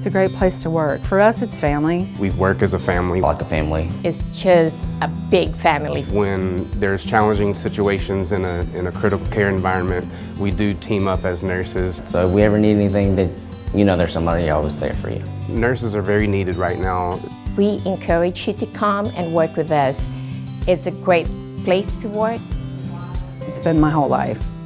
a great place to work. For us, it's family. We work as a family. Like a family. It's just a big family. When there's challenging situations in a critical care environment, we do team up as nurses. So if we ever need anything, that you know there's somebody always there for you. Nurses are very needed right now. We encourage you to come and work with us. It's a great place to work. It's been my whole life.